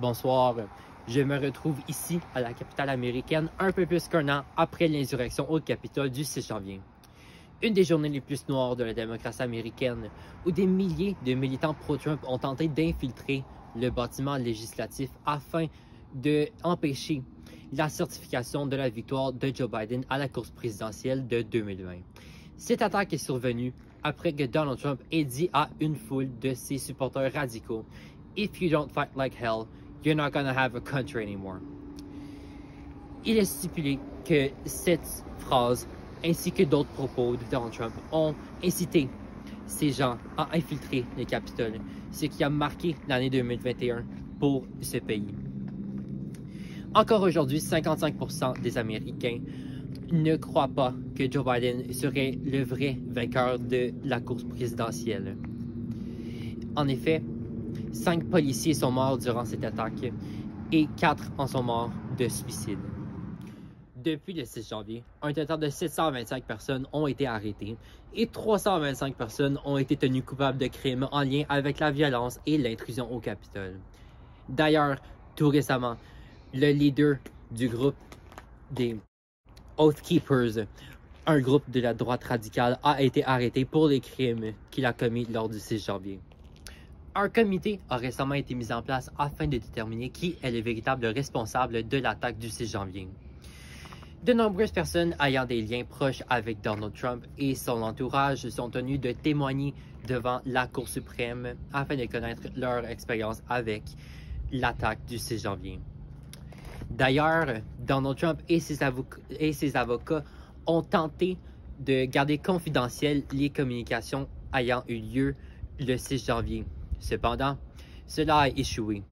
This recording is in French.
Bonsoir, je me retrouve ici à la capitale américaine un peu plus qu'un an après l'insurrection au Capitole du 6 janvier. Une des journées les plus noires de la démocratie américaine, où des milliers de militants pro-Trump ont tenté d'infiltrer le bâtiment législatif afin d'empêcher la certification de la victoire de Joe Biden à la course présidentielle de 2020. Cette attaque est survenue après que Donald Trump ait dit à une foule de ses supporters radicaux « If you don't fight like hell, you're not gonna have a country anymore ». Il est stipulé que cette phrase ainsi que d'autres propos de Donald Trump ont incité ces gens à infiltrer le Capitole, ce qui a marqué l'année 2021 pour ce pays. Encore aujourd'hui, 55% des Américains ne croient pas que Joe Biden serait le vrai vainqueur de la course présidentielle. En effet, 5 policiers sont morts durant cette attaque et 4 en sont morts de suicide. Depuis le 6 janvier, un total de 725 personnes ont été arrêtées et 325 personnes ont été tenues coupables de crimes en lien avec la violence et l'intrusion au Capitole. D'ailleurs, tout récemment, le leader du groupe des Oath Keepers, un groupe de la droite radicale, a été arrêté pour les crimes qu'il a commis lors du 6 janvier. Un comité a récemment été mis en place afin de déterminer qui est le véritable responsable de l'attaque du 6 janvier. De nombreuses personnes ayant des liens proches avec Donald Trump et son entourage sont tenues de témoigner devant la Cour suprême afin de connaître leur expérience avec l'attaque du 6 janvier. D'ailleurs, Donald Trump et ses avocats ont tenté de garder confidentielles les communications ayant eu lieu le 6 janvier. Cependant, cela a échoué.